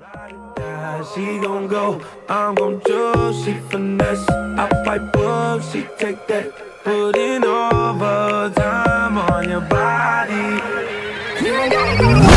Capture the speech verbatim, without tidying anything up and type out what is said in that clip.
She gon' go, I'm gon' choose, she finesse. I pipe up, she take that. Putting overtime on your body. You gotta go.